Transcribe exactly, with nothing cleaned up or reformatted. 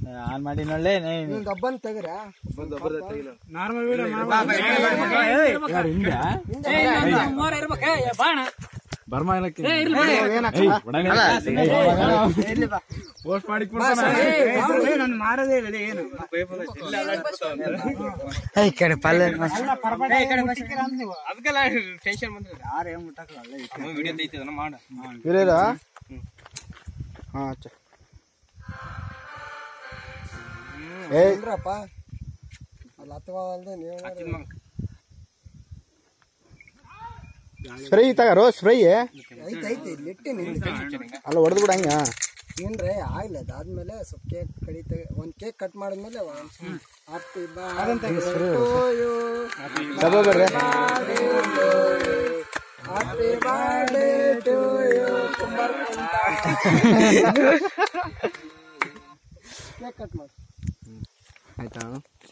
on ಮಾಡಿ ನೋಡ್ಲೆ ಗಬ್ಬನ್ ತೆಗ್ರ ನಾರ್ಮಲ್ ವಿಡಿಯೋ ಬರ್ಮಾ ಪೋಸ್ಟ್ ಮಾಡಿ ನಾನು ಮಾರದೇ ಇಲ್ಲ ಏನು ಕಡೆ ಪಲ್ಲೆ ಅದಕ್ಕೆಲ್ಲ ಟೆನ್ಷನ್ ಬಂದ್ರೆ ಯಾರು ಏನ್ ಮುಟ್ಟಲ್ಲ ವಿಡಿಯೋ ಐತಿ ಮಾಡ ಇರೇರಾ ಹಾ ಏನ್ರಪ್ಪ ಅಲ್ಲಿ ಅಥವಾ ಅಲ್ದೆ ನೀವು ಸ್ಪ್ರೇ ತಗ ರೋಸ್ ಸ್ಪ್ರೇ ಐತಿ ಐತಿ ಲಿಟ್ಟಿನಿ ಅಲ್ಲ ಹೊಡೆದು ಬಿಡ ಹಂಗ ಏನ್ರಿ ಆಗ್ಲಿ ಅದಾದ್ಮೇಲೆ ಸ್ವಲ್ಪ ಕೇಕ್ ಕಡಿತ ಒಂದ್ ಕೇಕ್ ಕಟ್ ಮಾಡಿದ್ಮೇಲೆ happy birthday happy birthday to you ಕುಂಬಾರ ಕೇಕ್ ಕಟ್ ಮಾಡಿ ಆಯ್ತಾ